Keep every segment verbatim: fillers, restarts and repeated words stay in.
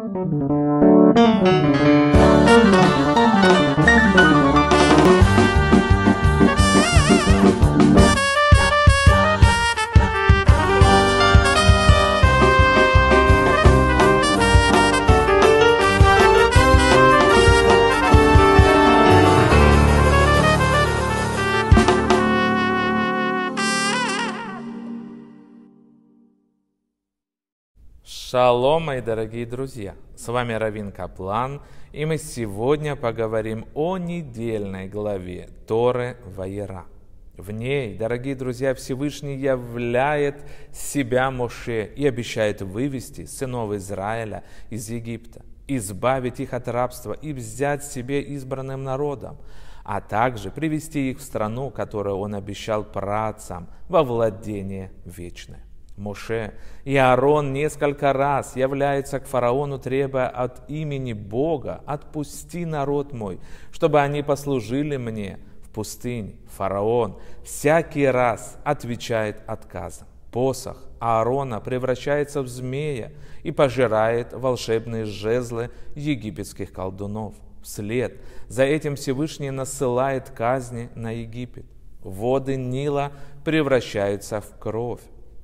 Шалом, мои дорогие друзья! С вами Равин Каплан, и мы сегодня поговорим о недельной главе Торы Ваера. В ней, дорогие друзья, Всевышний являет себя Моше и обещает вывести сынов Израиля из Египта, избавить их от рабства и взять себе избранным народом, а также привести их в страну, которую он обещал праотцам, во владение вечное. Моше и Аарон несколько раз являются к фараону, требуя от имени Бога: «Отпусти народ мой, чтобы они послужили мне в пустыне». Фараон всякий раз отвечает отказом. Посох Аарона превращается в змея и пожирает волшебные жезлы египетских колдунов. Вслед за этим Всевышний насылает казни на Египет. Воды Нила превращаются в кровь.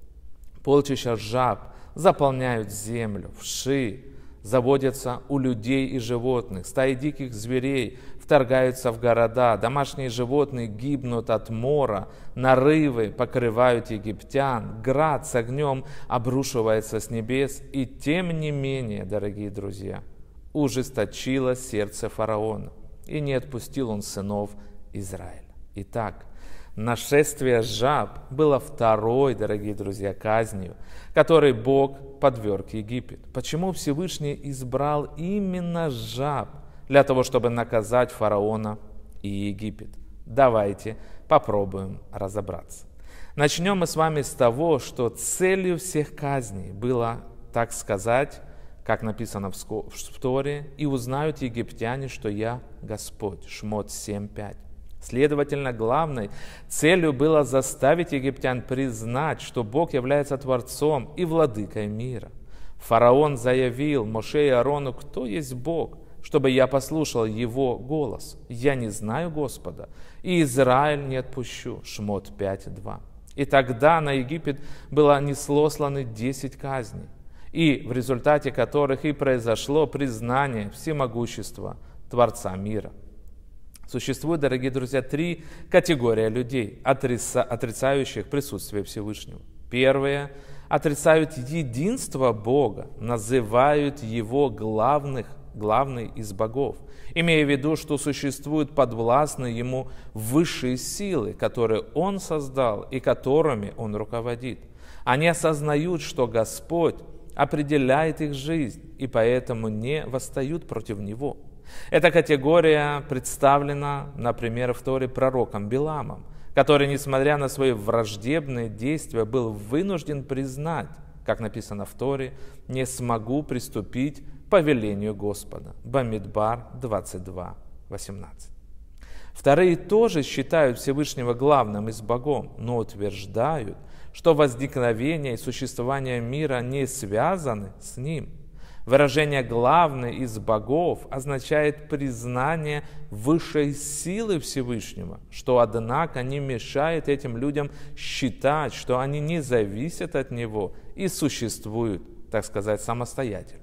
Полчища жаб заполняют землю, вши заводятся у людей и животных, стаи диких зверей вторгаются в города, домашние животные гибнут от мора, нарывы покрывают египтян, град с огнем обрушивается с небес, и тем не менее, дорогие друзья, ужесточило сердце фараона, и не отпустил он сынов Израиля. Итак, нашествие жаб было второй, дорогие друзья, казнью, которой Бог подверг Египет. Почему Всевышний избрал именно жаб для того, чтобы наказать фараона и Египет? Давайте попробуем разобраться. Начнем мы с вами с того, что целью всех казней было, так сказать, как написано в Торе: «И узнают египтяне, что я Господь». Шмот семь пять. Следовательно, главной целью было заставить египтян признать, что Бог является Творцом и Владыкой мира. Фараон заявил Моше и Аарону: «Кто есть Бог, чтобы я послушал Его голос? Я не знаю Господа, и Израиль не отпущу». Шмот пять два. И тогда на Египет было неслосланы десять казней, и в результате которых и произошло признание всемогущества Творца мира. Существует, дорогие друзья, три категории людей, отрицающих присутствие Всевышнего. Первые отрицают единство Бога, называют Его главных, главный из богов, имея в виду, что существуют подвластные Ему высшие силы, которые Он создал и которыми Он руководит. Они осознают, что Господь определяет их жизнь, и поэтому не восстают против Него. Эта категория представлена, например, в Торе пророком Биламом, который, несмотря на свои враждебные действия, был вынужден признать, как написано в Торе: «Не смогу приступить по велению Господа». Бамидбар двадцать два восемнадцать. Вторые тоже считают Всевышнего главным из богов, но утверждают, что возникновение и существование мира не связаны с Ним. Выражение «главный из богов» означает признание высшей силы Всевышнего, что, однако, не мешает этим людям считать, что они не зависят от Него и существуют, так сказать, самостоятельно.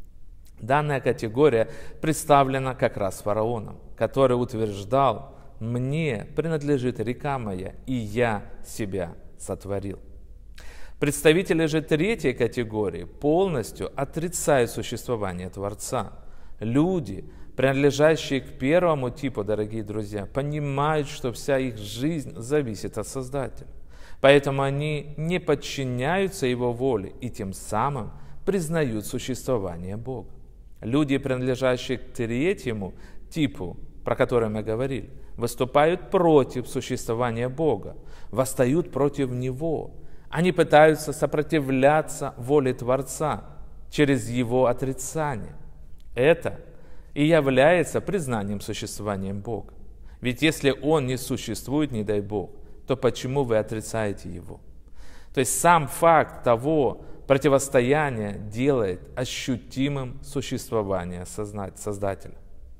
Данная категория представлена как раз фараоном, который утверждал: «Мне принадлежит река моя, и я себя сотворил». Представители же третьей категории полностью отрицают существование Творца. Люди, принадлежащие к первому типу, дорогие друзья, понимают, что вся их жизнь зависит от Создателя. Поэтому они не подчиняются Его воле и тем самым признают существование Бога. Люди, принадлежащие к третьему типу, про который мы говорили, выступают против существования Бога, восстают против Него. Они пытаются сопротивляться воле Творца через Его отрицание. Это и является признанием существования Бога. Ведь если Он не существует, не дай Бог, то почему вы отрицаете Его? То есть сам факт того, Противостояние делает ощутимым существование Создателя.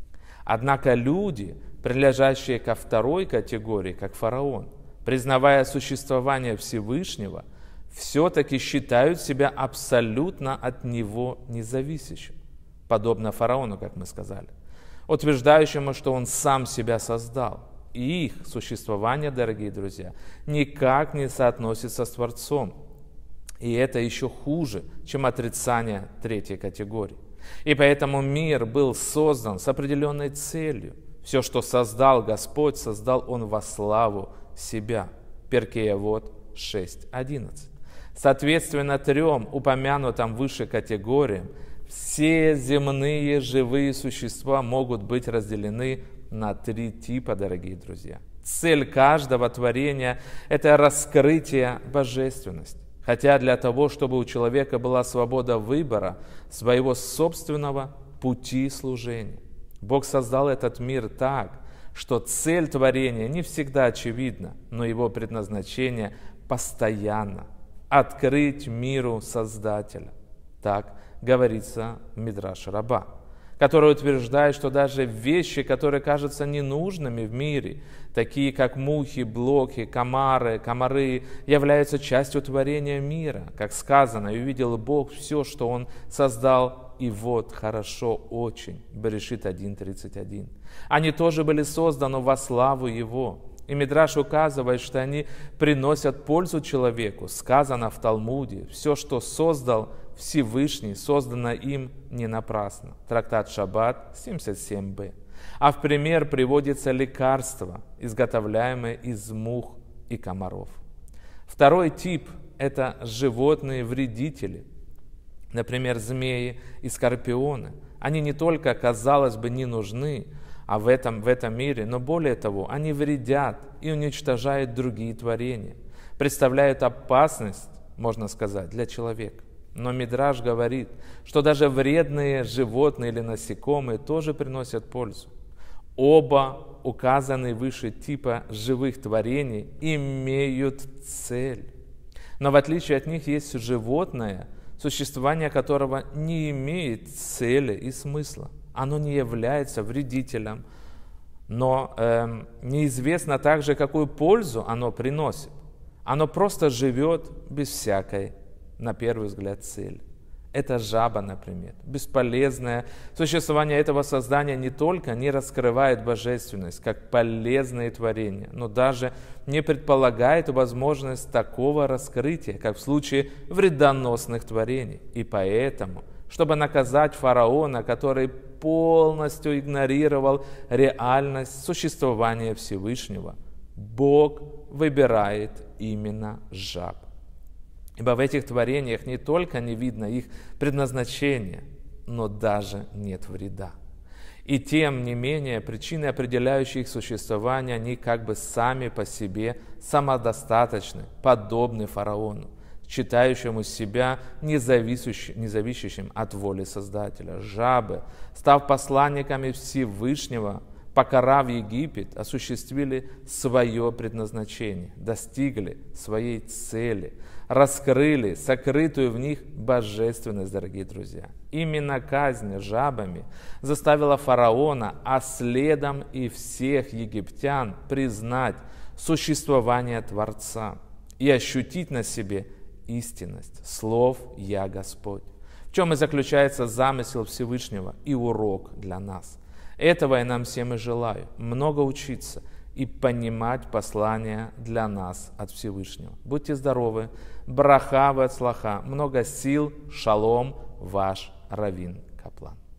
Однако люди, принадлежащие ко второй категории, как фараон, признавая существование Всевышнего, все-таки считают себя абсолютно от него независящим, подобно фараону, как мы сказали, утверждающему, что он сам себя создал. И их существование, дорогие друзья, никак не соотносится с Творцом. И это еще хуже, чем отрицание третьей категории. И поэтому мир был создан с определенной целью. Все, что создал Господь, создал Он во славу себя. Перкей Авот шесть одиннадцать. Соответственно трем упомянутым выше категориям, все земные живые существа могут быть разделены на три типа, дорогие друзья. Цель каждого творения – это раскрытие божественности. Хотя для того, чтобы у человека была свобода выбора своего собственного пути служения. Бог создал этот мир так, что цель творения не всегда очевидна, но его предназначение постоянно – открыть миру Создателя. Так говорится в Мидраш Раба, который утверждает, что даже вещи, которые кажутся ненужными в мире, такие как мухи, блохи, комары, комары, являются частью творения мира. Как сказано, и увидел Бог все, что Он создал, и вот хорошо очень. Берешит один тридцать один. Они тоже были созданы во славу Его. И Мидраш указывает, что они приносят пользу человеку. Сказано в Талмуде, все, что создал Всевышний, создано им не напрасно. Трактат Шаббат семьдесят семь бэ. А в пример приводится лекарство, изготовляемое из мух и комаров. Второй тип – это животные-вредители. Например, змеи и скорпионы. Они не только, казалось бы, не нужны, а в этом, в этом мире, но более того, они вредят и уничтожают другие творения, представляют опасность, можно сказать, для человека. Но Мидраш говорит, что даже вредные животные или насекомые тоже приносят пользу. Оба указанные выше типа живых творений имеют цель. Но в отличие от них есть животное, существование которого не имеет цели и смысла. Оно не является вредителем, но э, неизвестно также, какую пользу оно приносит. Оно просто живет без всякой, на первый взгляд, цели. Это жаба, например. Бесполезное существование этого создания не только не раскрывает божественность, как полезное творение, но даже не предполагает возможность такого раскрытия, как в случае вредоносных творений. И поэтому, чтобы наказать фараона, который полностью игнорировал реальность существования Всевышнего, Бог выбирает именно жаб. Ибо в этих творениях не только не видно их предназначения, но даже нет вреда. И тем не менее, причины, определяющие их существование, они как бы сами по себе самодостаточны, подобны фараону, считающему себя независящим, независящим от воли Создателя. Жабы, став посланниками Всевышнего, покарав Египет, осуществили свое предназначение, достигли своей цели, раскрыли сокрытую в них божественность, дорогие друзья. Именно казнь жабами заставила фараона, а следом и всех египтян признать существование Творца и ощутить на себе истинность слов «Я Господь», в чем и заключается замысел Всевышнего и урок для нас. Этого я нам всем и желаю, много учиться и понимать послания для нас от Всевышнего. Будьте здоровы, браха ве ацлаха, много сил, шалом, ваш Равин Каплан.